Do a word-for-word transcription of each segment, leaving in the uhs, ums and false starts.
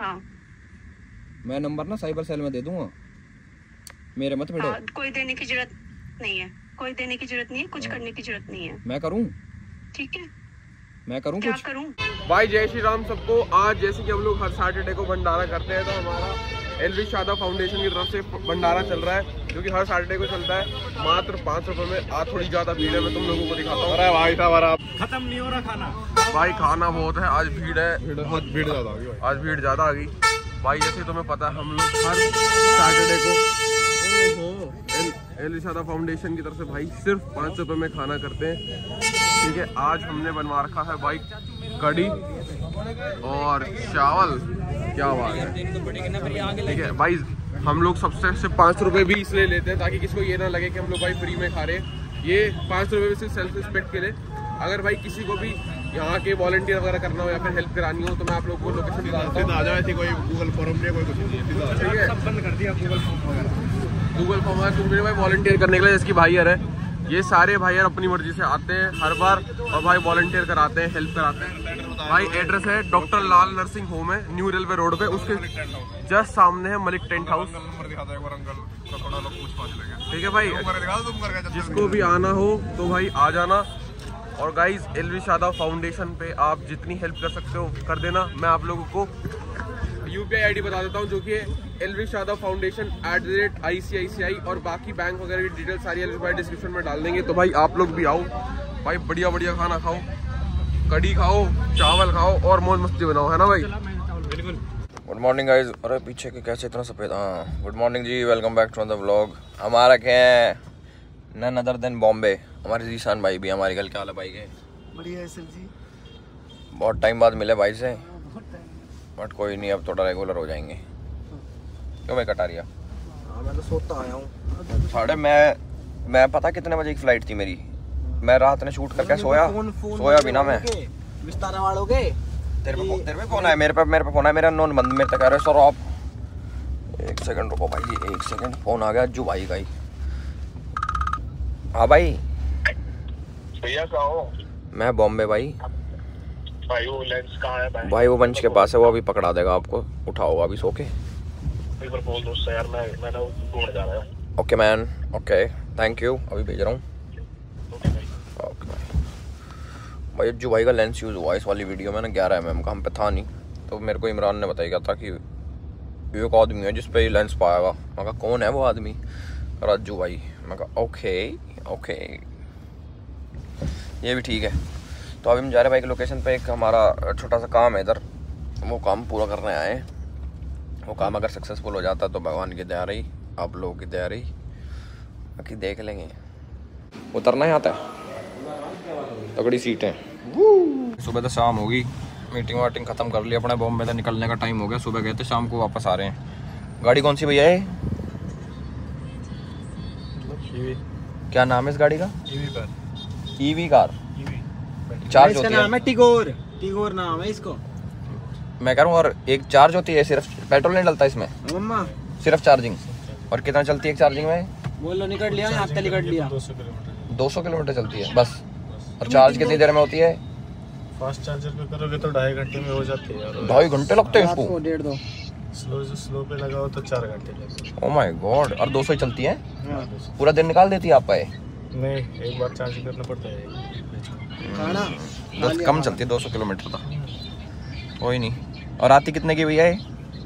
हाँ मैं नंबर ना साइबर सेल में दे दूंगा, मेरे मत भिड़ो। हाँ, कोई देने की जरूरत नहीं है, कोई देने की जरूरत नहीं है, कुछ करने की जरूरत नहीं है। मैं करूं? ठीक है, मैं करूं क्या कुछ? करूं? भाई जय श्री राम सबको। आज जैसे कि हम लोग हर सैटरडे को भंडारा करते हैं, तो हमारा एलवी शादा फाउंडेशन की तरफ से भंडारा चल रहा है, जो कि हर सैटरडे को चलता है। मात्र पाँच रुपए में। आज थोड़ी ज्यादा भीड़ है, मैं तुम लोगों को दिखाता हूँ। अरे भाई साहब खत्म नहीं हो रहा खाना भाई, खाना बहुत है, आज भीड़ है, भीड़ भीड़ ज्यादा आ गई। आज भीड़ ज्यादा आ गई भाई। जैसे तुम्हें पता है, हम लोग हर सैटरडे को एलवी शादा फाउंडेशन की तरफ से भाई सिर्फ पाँच रुपए में खाना करते हैं। ठीक है, आज हमने बनवा रखा है भाई कड़ी और चावल। क्या बात है। ठीक है भाई, हम लोग सबसे से पाँच रुपए भी इसलिए लेते हैं ताकि किसी को ये ना लगे कि हम लोग भाई फ्री में खा रहे हैं। ये पाँच रुपए में सिर्फ सेल्फ रिस्पेक्ट के लिए। अगर भाई किसी को भी यहाँ के वॉलंटियर वगैरह करना हो या फिर हेल्प करानी हो, तो मैं आप लोग को लोकेशन बताता हूँ। आ जाओ, ऐसी कोई गूगल फॉर्म नहीं, कोई कुछ नहीं है। ठीक है, बंद कर दिया गूगल फॉर्म वगैरह। गूगल फॉर्म है तुम भाई वॉलंटियर करने के लिए, जिसकी भाई है। ये सारे भाई यार अपनी मर्जी से आते हैं हर बार और भाई वॉलंटियर कराते हैं, हेल्प कराते हैं। भाई एड्रेस है डॉक्टर लाल नर्सिंग होम है, न्यू रेलवे रोड पे, उसके जस्ट सामने है मलिक टेंट हाउस। ठीक है भाई, जिसको भी आना हो तो भाई आ जाना। और गाइज एलवी शादा फाउंडेशन पे आप जितनी हेल्प कर सकते हो कर देना। मैं आप लोगों को यूपीआई आईडी बता देता हूँ, जो कि LV Shada foundation at the rate I C I C I, और बाकी बैंक वगैरह की डिटेल सारी एलवी भाई डिस्क्रिप्शन में डाल देंगे। तो भाई आप लोग भी आओ भाई, बढ़िया बढ़िया खाना खाओ, कड़ी खाओ, चावल खाओ और मौज मस्ती बनाओ, है ना भाई। बिल्कुल। Good morning guys. अरे पीछे के कैसे इतना सफेद। हाँ, गुड मॉर्निंग जी, welcome back to the vlog. हमारा क्या है नन अदर देन बॉम्बे। हमारे जीशान भाई भी हमारे घर। क्या हाल है भाई के? बढ़िया है सर जी, बहुत टाइम बाद मिले भाई से, बट कोई नहीं, अब थोड़ा रेगुलर हो जाएंगे। क्यों मैं कटा रिया? हाँ मैं तो सोता आया हूँ। साढ़े मैं मैं पता कितने बजे की फ्लाइट थी मेरी। मैं रात ने शूट करके सोया सोया बिना मैं। विस्तारा वालों के तेरे पे तेरे पे फोन है, मेरे पे मेरे पे फोन है, मेरा नॉन बंद मेरे तक कह रहे सर आप एक सेकंड रुको भाई, ये एक सेकंड। फोन आ गया अज्जू भाई का ही। हाँ भाई भैया कहाँ हो? मैं बॉम्बे भाई। भाई वो लेंस कहाँ है भाई? भाई वो वंश के पास है, वो अभी पकड़ा देगा आपको। उठाओ अभी सो के। एक बार बोल दो उससे यार, मैं मैंने वो ढूंढ जा रहा है। Okay man, okay thank you, अभी भेज रहा हूँ। ओके भाई। ओके भाई। भाई अज्जू भाई का लेंस यूज़ हुआ इस वाली वीडियो में ना, ग्यारह एम एम का। हम पे था नहीं, तो मेरे को इमरान ने बताया था कि एक आदमी है जिस पे ये लेंस पाएगा। मैं कहा कौन है वो आदमी? अज्जू भाई। मैं कहा ओके ओके, ये भी ठीक है। तो अभी हम जा रहे हैं भाई की लोकेशन पे। एक हमारा छोटा सा काम है इधर, वो काम पूरा करने आए हैं। वो काम अगर सक्सेसफुल हो जाता तो भगवान की दया रही, आप लोगों की दया रही, बाकी देख लेंगे। उतरना ही आता है, तगड़ी सीटें। सुबह तो शाम होगी, मीटिंग वाटिंग ख़त्म कर ली अपने। बॉम्बे से निकलने का टाइम हो गया। सुबह गए थे, शाम को वापस आ रहे हैं। गाड़ी कौन सी भैया है? क्या नाम है इस गाड़ी का? EV car. EV car. EV charge होती है? नाम है टिगोर। टिगोर नाम है इसको। मैं कह रहा हूँ, और एक चार्ज होती है, सिर्फ पेट्रोल नहीं डलता इसमें, मम्मा सिर्फ चार्जिंग। और कितना चलती है एक चार्जिंग में? बोलो निकल लिया, यहाँ पे निकल लिया। दो सौ किलोमीटर दो सौ किलोमीटर चलती है बस। और चार्ज कितनी देर में होती है? फास्ट चार्जर पे करोगे तो ढाई घंटे में हो जाती है यार। ढाई घंटे लगते हैं रात इसको? को डेढ़ दो। स्लो स्लो पे लगाओ तो चार घंटे लगते हैं। Oh my God. और दो सौ ही चलती है? हाँ। पूरा दिन निकाल देती है आपका ये? नहीं, एक बार चार्ज करना पड़ता है। खाना बहुत कम चलती है, दो सौ किलोमीटर तक। कोई नहीं। और आती कितने की भैया है?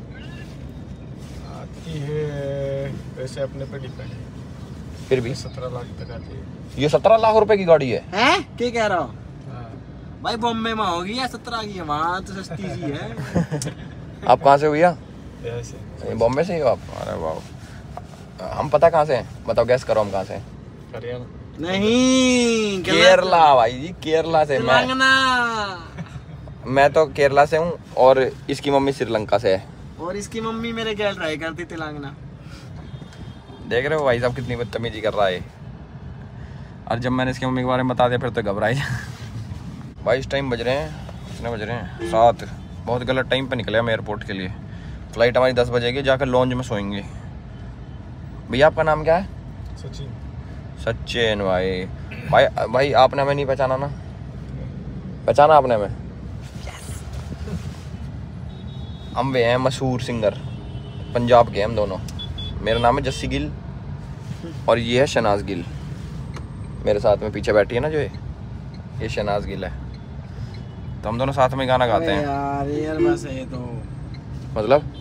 आती है वैसे अपने पे डिपेंड है, फिर भी सत्रह लाख तक आती है। ये सत्रह लाख रुपए की गाड़ी है? हैं? क्या कह रहा हो हाँ। भाई? बॉम्बे में होगी या सत्रह की है? वहाँ तो सस्ती सी है। आप कहाँ से भैया? ऐसे बॉम्बे से ही हो आप? अरे वाह। हम पता कहाँ से हैं? बताओ, गैस करो हम कहाँ से हैं। हरियाणा नहीं, केरला भाई जी, केरला से। मैं मैं तो केरला से हूँ, और इसकी मम्मी श्रीलंका से है। और इसकी मम्मी मेरे गैल ट्राई करती तेलंगाना। देख रहे हो भाई साहब कितनी बदतमीजी कर रहा है। और जब मैंने इसकी मम्मी के बारे में बता दिया फिर तो घबराई। भाई इस टाइम बज रहे हैं, कितने बज रहे हैं? सात। बहुत गलत टाइम पे निकले हम एयरपोर्ट के लिए। फ़्लाइट हमारी दस बजेगी, जाकर लॉन्ज में सोएंगे। भैया आपका नाम क्या है? सचिन। सचिन भाई। भाई भाई आपने हमें नहीं पहचाना ना? पहचाना आपने हमें? हम वे हैं मशहूर सिंगर, पंजाब के हम दोनों। मेरा नाम है जस्सी गिल और ये है शहनाज गिल। मेरे साथ में पीछे बैठी है ना जो ये ये शहनाज गिल है। तो हम दोनों साथ में गाना गाते हैं यार यार बस ये तो मतलब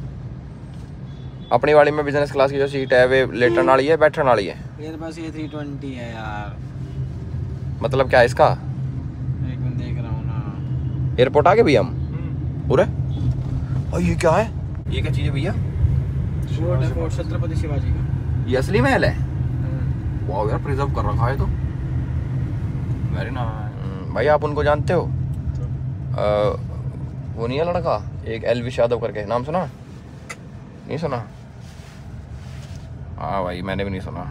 अपनी वाली में बिजनेस क्लास की जो सीट है वे लेटन वाली है बैठने वाली है यार बस ये थ्री ट्वेंटी है यार। मतलब क्या है इसका? एक मिनट देख रहा हूँ ना। एयरपोर्ट आ गए भैया हम पूरे। और ये क्या है? ये क्या चीज़ है भैया? फोर्ट है, फोर्ट छत्रपति शिवाजी का। ये असली महल है? वाह यार प्रिजर्व कर रखा है तो वेरी नाइस। भाई आप उनको जानते हो? आ, वो नहीं है लड़का एक एलविश यादव करके, नाम सुना? नहीं सुना? हाँ भाई मैंने भी नहीं सुना।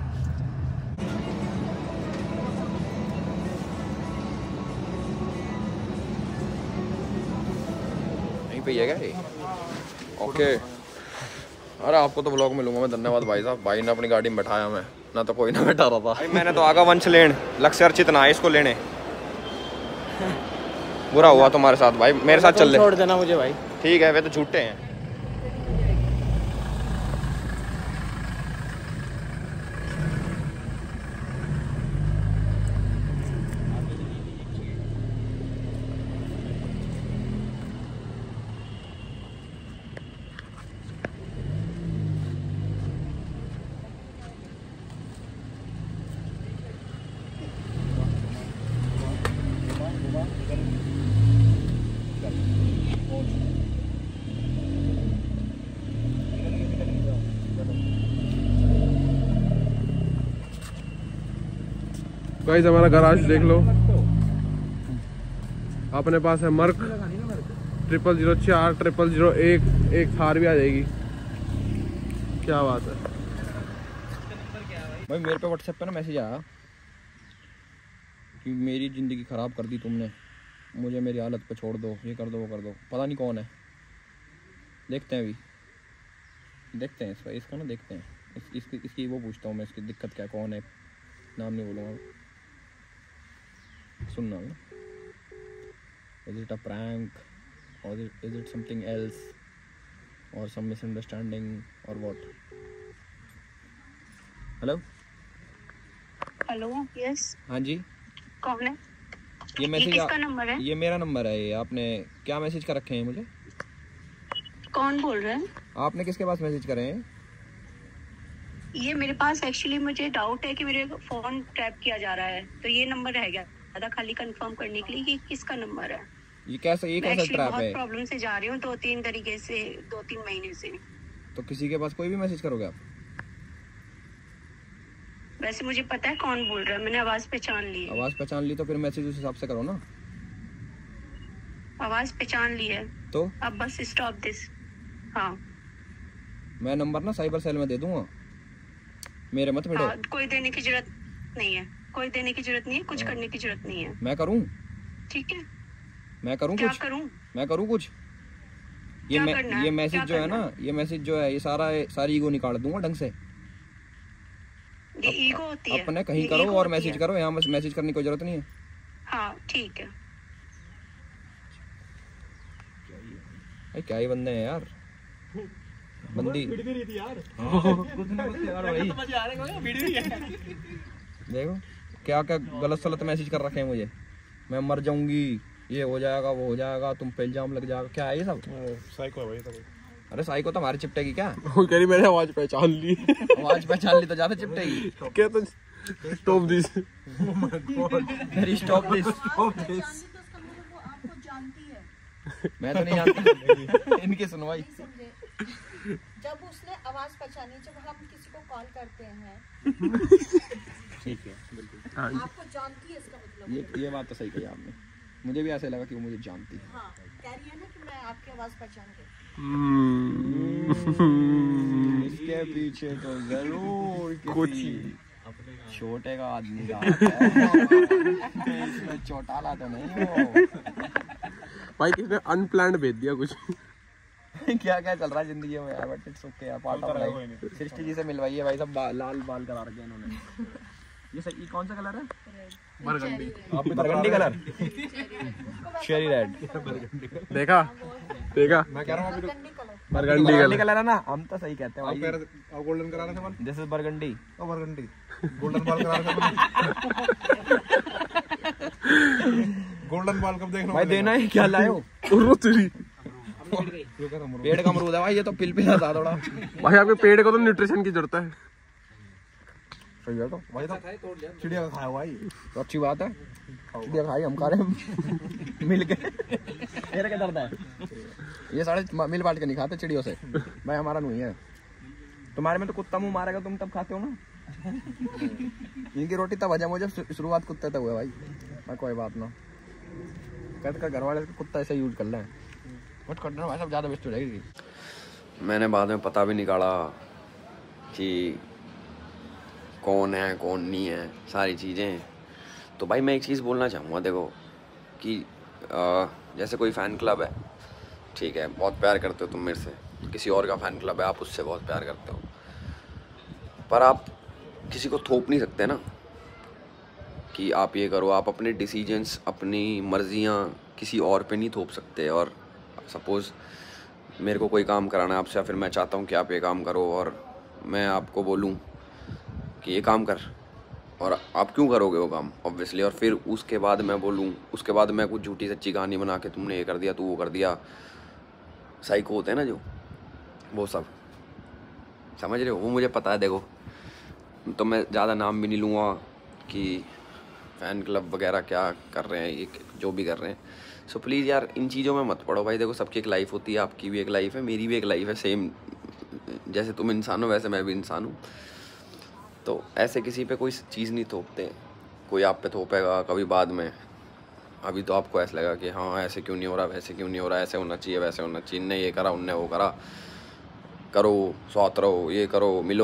यहीं पे ही है क्या ये? ओके। अरे आपको तो ब्लॉग में लूंगा मैं, धन्यवाद भाई साहब। भाई ने अपनी गाड़ी में बैठाया, मैं ना तो कोई ना बैठा रहा था। भाई मैंने तो आगा वंश लेन लक्ष्य अर्चित ना है इसको लेने। बुरा हुआ तुम्हारे साथ भाई, मेरे साथ चल ले। छोड़ देना मुझे भाई। ठीक है वे तो झूठे हैं। गाइस हमारा गराज देख लो। अपने पास है मर्क ट्रिपल जीरो चार ट्रिपल जीरो एक एक थार भी आ जाएगी। क्या बात है भाई। मेरे पे व्हाट्सएप पे ना मैसेज आया कि मेरी ज़िंदगी ख़राब कर दी तुमने, मुझे मेरी हालत पे छोड़ दो, ये कर दो वो कर दो। पता नहीं कौन है, देखते हैं अभी देखते हैं इसका इसका ना देखते हैं इस, इसकी इसकी वो पूछता हूँ मैं, इसकी दिक्कत क्या, कौन है, नाम नहीं बोलूँगा। सुनना है, इज इट अ प्रैंक और इज इट समथिंग एल्स और सम मिसअंडरस्टैंडिंग और व्हाट? हेलो हेलो यस हाँ जी, कौन है? ये मैसेज किसका नंबर है? ये मेरा नंबर है। ये आपने क्या मैसेज कर रखे हैं मुझे? कौन बोल रहा है? आपने किसके पास मैसेज करे हैं? ये मेरे पास एक्चुअली मुझे डाउट है कि मेरे फोन टैप किया जा रहा है, तो ये नंबर रह गया था खाली कंफर्म करने के लिए कि किसका नंबर है। ये कैसा ये मैं कैसा एक्चुअली ट्रैप बहुत है? प्रॉब्लम से जा रही हूँ दो तीन तरीके से, दो तीन महीने से। तो किसी के पास कोई भी मैसेज करोगे आप? वैसे मुझे पता है कौन बोल रहा है, मैंने आवाज पहचान ली है। आवाज पहचान ली तो फिर मैसेज उस हिसाब से करो ना। आवाज पहचान ली है तो अब बस स्टॉप दिस। हाँ मैं नंबर ना साइबर सेल में दे दूंगा, मेरे मत भिड़ो। हाँ, कोई देने की जरूरत नहीं है, कोई देने की जरूरत नहीं है, कुछ करने की जरूरत नहीं है। मैं करूं ठीक है, मैं करूं क्या कुछ करूं? मैं करूं कुछ ये क्या मैं करना है? ये मैसेज क्या जो है करना ना, ये मैसेज जो है ये सारा सारी ईगो निकाल दूंगा ढंग से। ये ईगो होती है। अपने कहीं ये करो ईगो और होती मैसेज है। करो, यहाँ मैसेज करने की कोई जरूरत नहीं है। हाँ ठीक है। भाई क्या ही बंदे हैं यार, बंदी देखो क्या क्या गलत सलत मैसेज कर रखे हैं मुझे। मैं मर जाऊंगी, ये हो जाएगा वो हो जाएगा, तुम पे इल्जाम लग जाएगा, क्या है ये सब? साइको है भाई तो। अरे साई को तो हमारी चिपटेगी क्या? वो कह रही मैंने आवाज पहचान ली। आवाज पहचान ली तो ज्यादा चिपटेगी। क्या तो स्टॉप दिस। मेरी स्टॉप दिस। मैं तो नहीं जानती इनकी सुनवाई। जब उसने आवाज पहचानी, जब हम किसी को कॉल करते हैं ठीक है बिल्कुल, आपको जानती है इसका मतलब। ये ये बात तो सही कही आपने, मुझे भी ऐसे लगा कि वो मुझे जानती है। हाँ कह रही है ना कि मैं आपकी आवाज पहचान गई। इसके पीछे तो जरूर कुछ छोटे का आदमी का इसमें चौटाला तो नहीं हो। भाई किसने अनप्लान्ड भेज दिया कुछ। क्या क्या चल रहा है जिंदगी में यार, बट इट्स ओके यार, part of life. Srishti ji से मिलवाइए भाई साहब, लाल बाल करा रखे हैं इन्होंने। ये सही कौन सा कलर है? बरगंडी। आप बरगंडी कलर, शेरी रेड। देखा देखा मैं कह रहा हूँ अभी burgundy colour. Burgundy burgundy colour. Colour है ना, हम तो सही कहते हैं आप भाई। कह रहे थे आप गोल्डन करा रहे थे मन। This is burgundy. Oh burgundy golden बाल करा रहे थे। गोल्डन बाल कब देखना भाई देना है क्या लाए हो? उर्रो तेरी। पेड़ का अमरूद है भाई, ये तो पिल पिल था थोड़ा। भाई आपके पेड़ को तो न्यूट्रिशन की जरूरत है। सही है तो भाई तो चिड़िया का खाया हुआ भाई। तो अच्छी बात है, चिड़िया खाई हम खा रहे हैं मिल के। मेरा क्या दर्द है, ये साढ़े मिल बांट के नहीं खाते चिड़ियों से भाई, हमारा नहीं है। तुम्हारे में तो कुत्ता मुंह मारेगा तुम तब खाते हो ना। इनकी रोटी तब हजम हो जब शुरुआत कुत्ते तक हुआ भाई। मैं कोई बात ना कहते कर, घर वाले कुत्ता ऐसा यूज कर लें बट करना भाई सब ज़्यादा बेस्ट हो जाएगी। मैंने बाद में पता भी निकाला कि कौन है कौन नहीं है सारी चीज़ें। तो भाई मैं एक चीज़ बोलना चाहूँगा, देखो कि आ, जैसे कोई फ़ैन क्लब है, ठीक है, बहुत प्यार करते हो तुम मेरे से, किसी और का फ़ैन क्लब है, आप उससे बहुत प्यार करते हो, पर आप किसी को थोप नहीं सकते ना कि आप ये करो। आप अपने डिसीजंस, अपनी मर्जियाँ किसी और पे नहीं थोप सकते। और सपोज़ मेरे को कोई काम कराना है आपसे, या फिर मैं चाहता हूँ कि आप ये काम करो और मैं आपको बोलूँ कि ये काम कर, और आप क्यों करोगे वो काम ऑब्वियसली, और फिर उसके बाद मैं बोलूँ, उसके बाद मैं कुछ झूठी सच्ची कहानी बना के तुमने ये कर दिया, तू वो कर दिया, साइको होते हैं ना जो, वो सब समझ रहे हो, वो मुझे पता है। देखो तो मैं ज़्यादा नाम भी नहीं लूँगा कि फ़ैन क्लब वगैरह क्या कर रहे हैं, ये जो भी कर रहे हैं। सो प्लीज़ यार इन चीज़ों में मत पड़ो भाई। देखो सबकी एक लाइफ होती है, आपकी भी एक लाइफ है, मेरी भी एक लाइफ है, सेम जैसे तुम इंसान हो वैसे मैं भी इंसान हूँ। तो ऐसे किसी पे कोई चीज़ नहीं थोपते, कोई आप पे थोपेगा कभी बाद में। अभी तो आपको ऐसा लगा कि हाँ ऐसे क्यों नहीं हो रहा, वैसे क्यों नहीं हो रहा, ऐसे होना चाहिए, वैसे होना चाहिए, इनने ये करा उनने वो करा, करो साथ रहो, ये करो, मिलो।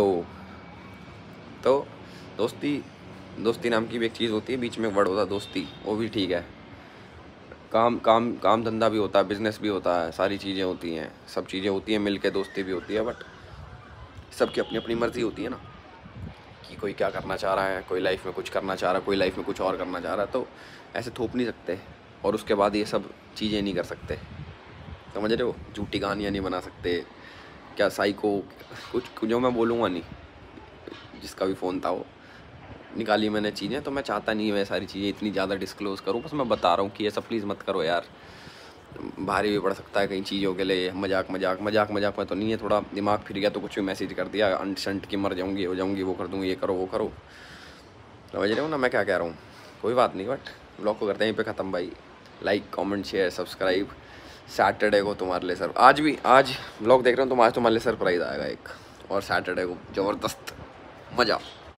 तो दोस्ती दोस्ती नाम की भी एक चीज़ होती है, बीच में वर्ड होता है दोस्ती, वो भी ठीक है। काम काम काम धंधा भी होता है, बिजनेस भी होता है, सारी चीज़ें होती हैं, सब चीज़ें होती हैं, मिल के दोस्ती भी होती है। बट सबकी अपनी अपनी मर्ज़ी होती है ना कि कोई क्या करना चाह रहा है, कोई लाइफ में कुछ करना चाह रहा है, कोई लाइफ में कुछ और करना चाह रहा है। तो ऐसे थोप नहीं सकते और उसके बाद ये सब चीज़ें नहीं कर सकते, समझ रहे हो, झूठी कहानियाँ नहीं बना सकते, क्या साइको कुछ जो मैं बोलूँगा नहीं। जिसका भी फ़ोन था वो निकाली मैंने चीज़ें, तो मैं चाहता नहीं मैं सारी चीज़ें इतनी ज़्यादा डिस्क्लोज़ करूँ, बस मैं बता रहा हूँ कि ये सब प्लीज़ मत करो यार, भारी भी पड़ सकता है कई चीज़ों के लिए। मजाक मजाक मजाक मजाक में तो नहीं है, थोड़ा दिमाग फिर गया तो कुछ भी मैसेज कर दिया, अंट शंट की मर जाऊँगी, हो जाऊँगी, वो कर दूँगी, ये करो वो करो, समझ रहे हो ना मैं क्या कह रहा हूँ। कोई बात नहीं, बट ब्लॉग को करते हैं यहीं पे ख़त्म भाई। Like comment share subscribe. Saturday को तुम्हारे लिए सर आज भी आज ब्लॉग देख रहे हो तुम, आज तुम्हारे लिए सरप्राइज़ आएगा एक, और सैटरडे को ज़बरदस्त मज़ा।